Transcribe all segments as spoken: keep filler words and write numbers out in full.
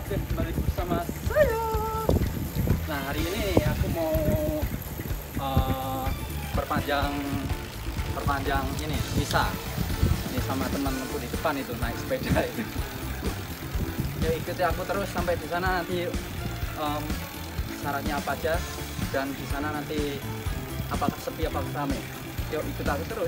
Oke, kembali bersama saya. Nah, hari ini aku mau uh, perpanjang perpanjang ini Nisa. Ini sama temanku di depan itu naik sepeda itu. Ya ikuti aku terus sampai di sana, nanti um, syaratnya apa aja, dan di sana nanti apakah sepi apakah ramai. Yuk ikut aku terus.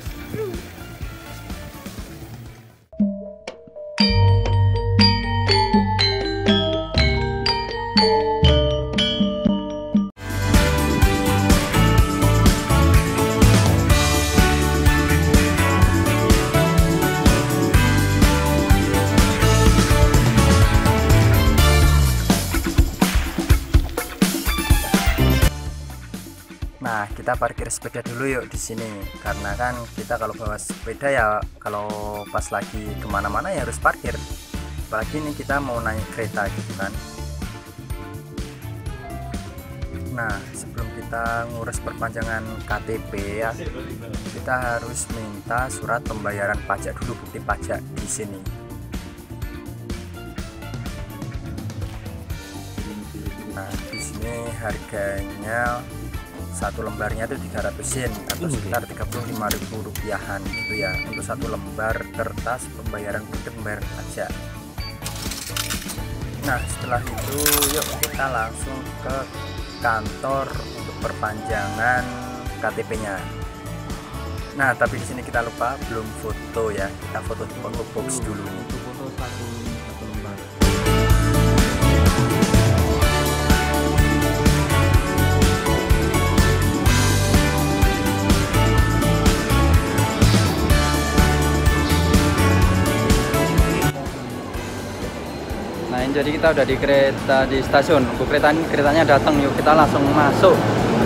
Nah, kita parkir sepeda dulu yuk di sini, karena kan kita kalau bawa sepeda ya kalau pas lagi kemana-mana ya harus parkir. Apalagi ini kita mau naik kereta gitu kan. Nah, sebelum kita ngurus perpanjangan K T P ya, kita harus minta surat pembayaran pajak dulu, bukti pajak di sini. Nah, di sini harganya satu lembarnya itu tiga ratus yen atau sekitar tiga puluh lima ribu rupiahan gitu ya, untuk satu lembar kertas pembayaran bukti pembayaran pajak. Nah, setelah itu yuk kita langsung ke kantor untuk perpanjangan K T P-nya. Nah, tapi di sini kita lupa belum foto ya, kita foto di foto box dulu nih. Foto satu satu lembar. Nah, ini jadi kita udah di kereta di stasiun. Bu kereta keretanya datang, yuk kita langsung masuk.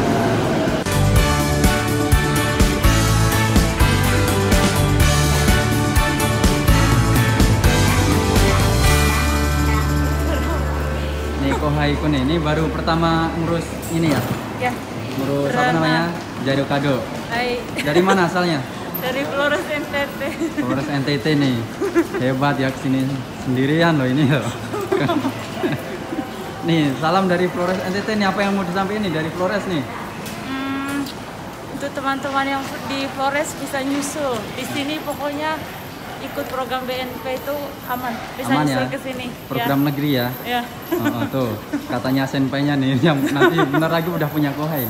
Nih Kohaiku nih, ini baru pertama ngurus ini ya? Ya. Ngurus apa namanya? Jado kado. Hai. Dari mana asalnya? Dari Flores N T T. Flores N T T nih. Hebat ya, kesini sendirian loh ini loh. Nih, salam dari Flores N T T nih, apa yang mau disampaikan nih dari Flores nih? Hmm, untuk teman-teman yang di Flores bisa nyusul. Di sini pokoknya ikut program B N P itu aman. Bisa Aman nyusul ya? ke sini. Program ya. negeri ya? Ya. Oh, oh, tuh, katanya senpainya nih yang nanti bener lagi udah punya Kohai.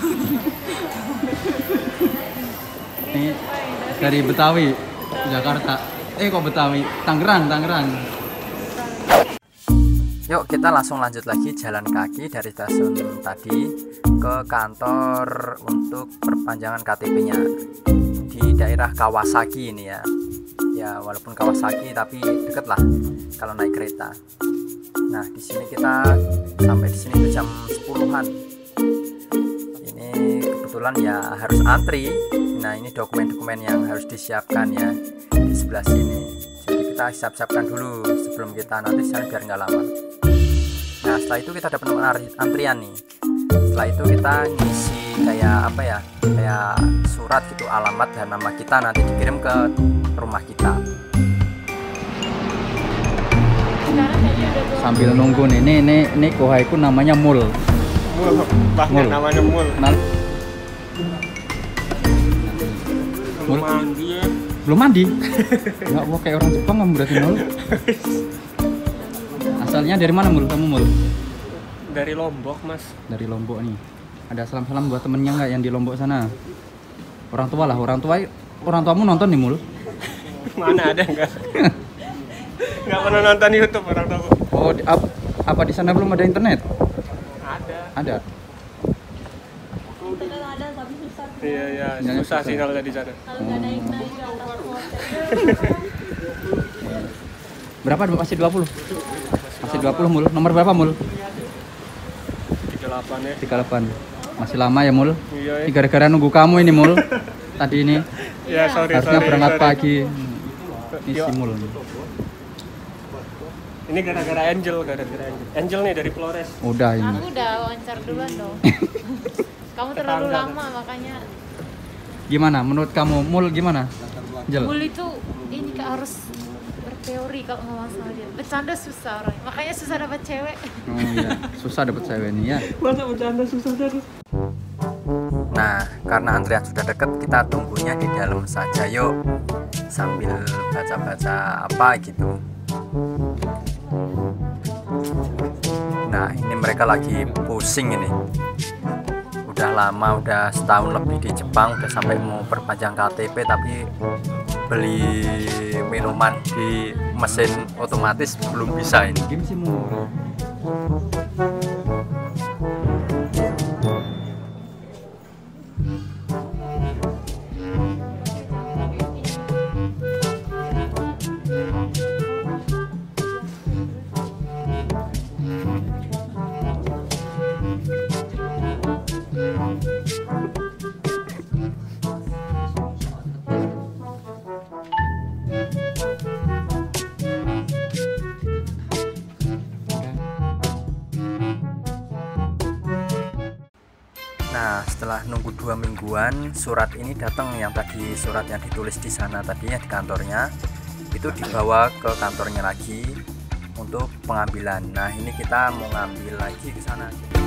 Nih, dari Betawi, Jakarta. Eh kok Betawi? Tangerang, Tangerang. Yuk kita langsung lanjut lagi jalan kaki dari stasiun tadi ke kantor untuk perpanjangan K T P-nya di daerah Kawasaki ini ya. Ya walaupun Kawasaki tapi deket lah kalau naik kereta. Nah, di sini kita sampai di sini jam sepuluhan. Ini kebetulan ya harus antri. Nah, ini dokumen-dokumen yang harus disiapkan ya di sebelah sini. Jadi kita siap-siapkan dulu sebelum kita nanti sana biar nggak lama. Nah, setelah itu kita dapat nomor antrian nih. Setelah itu kita ngisi kayak apa ya, kayak surat gitu, alamat dan nama kita nanti dikirim ke rumah kita. Sambil nunggu nih, ini ini, ini Kohaiku namanya Mul. Mul, bahkan Mul. namanya Mul. Kenal? Belum mandi ya. Belum mandi? Nggak mau kayak orang Jepang kamu berarti Mul. Asalnya dari mana Mul? Kamu Mul? Dari Lombok, Mas. Dari Lombok nih. Ada salam-salam buat temennya nggak yang di Lombok sana? Orang tua lah, orang tua orang tuamu nonton nih Mul? Mana ada enggak? Enggak pernah nonton YouTube orang tua. Oh, di, ap, apa di sana belum ada internet? Ada. Ada. Ada tapi susah. Iya, iya, Sinyalnya susah susah. sih kalau di sana. Kalau nggak naik-naik ke atas hotel. Berapa? Masih dua puluh? Masih dua puluh Mul. Nomor berapa Mul? tiga puluh delapan ya. tiga puluh delapan. Masih lama ya Mul? Iya. Ini gara-gara nunggu kamu ini Mul. Tadi ini Ya, sorry, harusnya sorry. berangkat sorry. pagi. Ini Yo. si Mul. Ini gara-gara Angel, gara-gara Angel. Angel nih dari Flores. Udah ini. Aku udah wawancara duluan dong. Kamu terlalu lama makanya. Gimana menurut kamu Mul gimana? Jel. Mul itu ini Kak harus berteori kalau ngomong sama dia. Bercanda susah orang, makanya susah dapat cewek. Oh iya, susah dapat cewek nih ya. Masa bercanda susah terus. Nah, karena antrian sudah dekat, kita tunggunya di dalam saja yuk, sambil baca-baca apa gitu. Nah, ini mereka lagi pusing ini. Udah lama, udah setahun lebih di Jepang, udah sampai mau perpanjang K T P, tapi beli minuman di mesin otomatis belum bisa ini. Game sih murah. Nah, setelah nunggu dua mingguan, surat ini datang, yang tadi surat yang ditulis di sana tadinya di kantornya, itu dibawa ke kantornya lagi untuk pengambilan. Nah, ini kita mau ngambil lagi ke sana.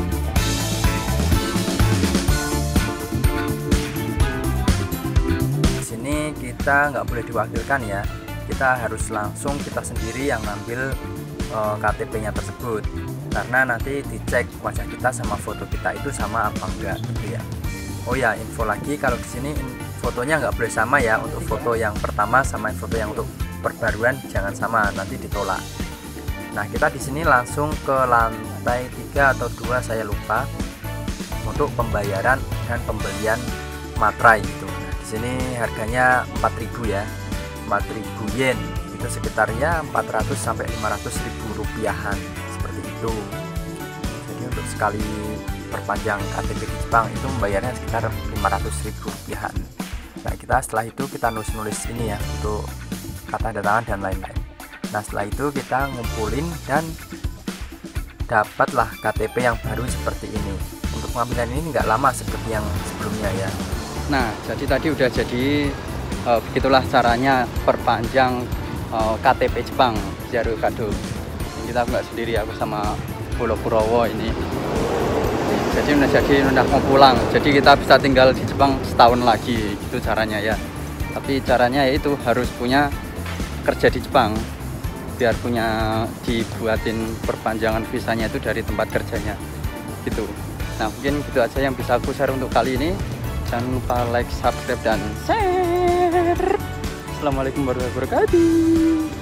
Di sini kita nggak boleh diwakilkan ya, kita harus langsung kita sendiri yang ngambil uh, K T P-nya tersebut. Karena nanti dicek wajah kita sama foto kita itu sama apa enggak gitu ya. Oh ya, info lagi kalau di sini fotonya nggak boleh sama ya, untuk foto yang pertama sama foto yang untuk perbaruan jangan sama, nanti ditolak. Nah, kita di sini langsung ke lantai tiga atau dua saya lupa untuk pembayaran dan pembelian materai gitu. Nah, di sini harganya empat ribu ya, empat ribu yen, itu sekitar ya empat ratus sampai lima ratus ribu rupiahan. Itu jadi untuk sekali perpanjang K T P di Jepang itu membayarnya sekitar lima ratus ribu rupiah. Nah, kita setelah itu kita nulis-nulis ini ya untuk kata tanda tangan dan lain-lain. Nah, setelah itu kita ngumpulin dan dapatlah K T P yang baru seperti ini. Untuk pengambilan ini nggak lama seperti yang sebelumnya ya. Nah, jadi tadi udah jadi uh, begitulah caranya perpanjang uh, K T P Jepang Jaru Kado. Kita nggak sendiri, aku sama Pulau Purwowo ini. Jadi udah jadi udah mau pulang, jadi kita bisa tinggal di Jepang setahun lagi, itu caranya ya. Tapi caranya yaitu harus punya kerja di Jepang, biar punya dibuatin perpanjangan visanya itu dari tempat kerjanya gitu. Nah, mungkin gitu aja yang bisa aku share untuk kali ini. Jangan lupa like, subscribe, dan share. Assalamualaikum warahmatullahi wabarakatuh.